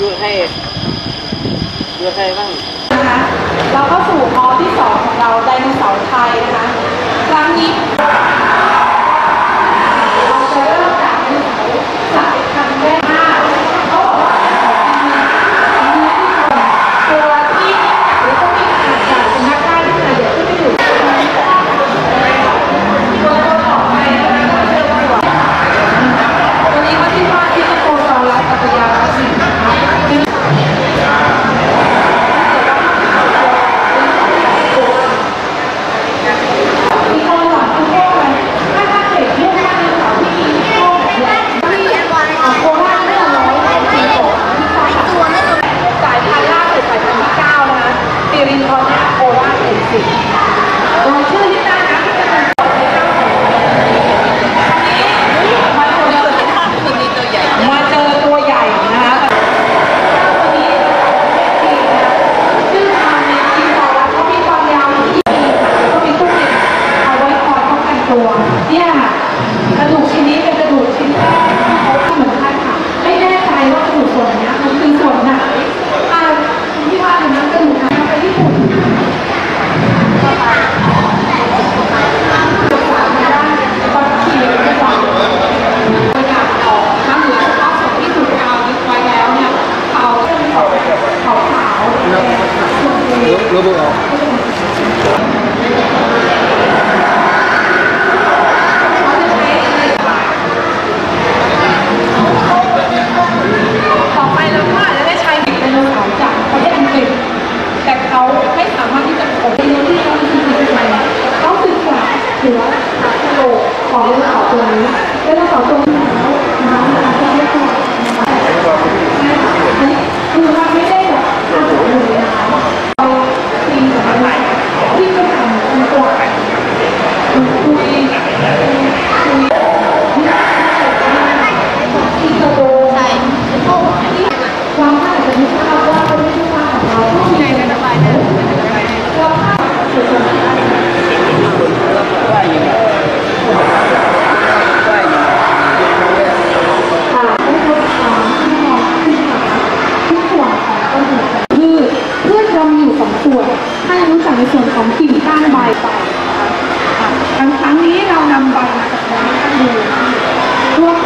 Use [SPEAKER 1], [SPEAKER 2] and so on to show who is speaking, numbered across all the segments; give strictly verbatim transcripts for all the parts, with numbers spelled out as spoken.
[SPEAKER 1] ดูให้ดูให้บ้าง
[SPEAKER 2] นะคะเราเข้าสู่ฮอลที่สองของเราไดโนเสาร์ไทยนะคะครั้งนี้เราจะเริ่มจากไดโนเสาร์สายพันธุ์แรกมากเขาบอกว่าตัวที่หรือต้องมีขนาดใหญ่เป็นนักล่าที่ขนาดใหญ่ขึ้นไปอยู่ตัวต่อไปนะคะก็จะเป็นตัวตัวนี้เขาชื่อว่าทิสโตซอรัสปัตยารัสสินะคะกระดูกชิ้นนี้เป็นกระดูกชิ้นแรกที่เหมือนกันค่ะไม่แน่ใจว่ากระดูกส่วนนี้มันคือส่วนไหนอ่าที่ว่าอย่างนั้นกระดูกนั้นไปญี่ปุ่นก็ไปศึกษามาได้บางทีไม่ฟังบริการออกน้ำเหลือเฉพาะส่วนที่ถูกกาวยึดไว้แล้วเนี่ยเขาขาวขาวขาวรู้ไหมครับแต่เขาไม่สามารถที่จะขนไปที่ที่เขาที่ที่ไหนเขาศึกษาหัวขาโหลกของไดโนเสาร์ตัวนี้ไดโนเสาร์ตัวนี้แล้วน้ำอาจจะไม่พอคือมันไม่ได้แบบอาศัยอยู่ในน้ำเราตีสมัยใหม่ที่จะทำเป็นตัวคุยคุยที่กระโดดใช่ความน่าจะมีภาพว่าเป็นที่ว่าของเราผู้ใหญ่ในระบายนั้นเราภาพสุดๆว่าอย่างไรว่าอย่างไรค่ะไม่ทดสอบที่มองที่ขาทุกส่วนของต้นหัวคือเพื่อนเรามีอยู่สองส่วนให้รู้จักในส่วนของกิ่งก้านใบไปครั้งครั้งนี้เรานำใบมาจากไหนกันดูรวบ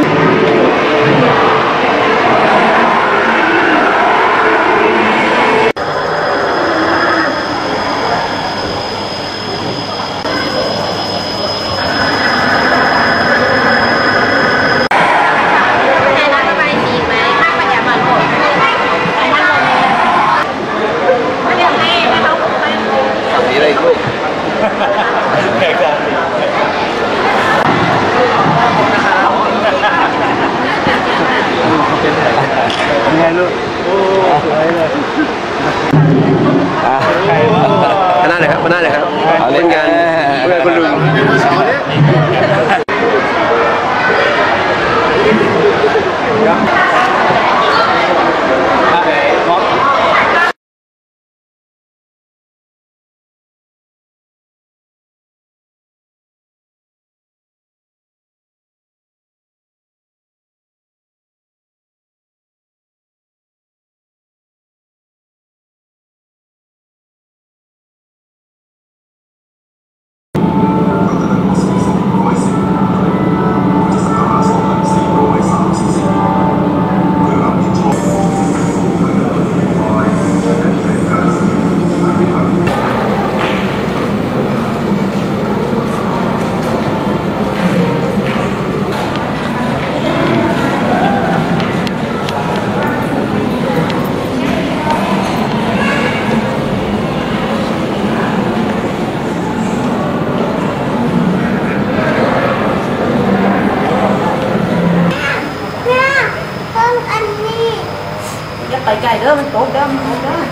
[SPEAKER 1] ไงลูกโอ้สวยเลย
[SPEAKER 3] คณะไหนครับคณะไหนครับเล่นงานเพื่อนคุณลุงไปไกลเด้อมันโตเด้อมันโตเด้อ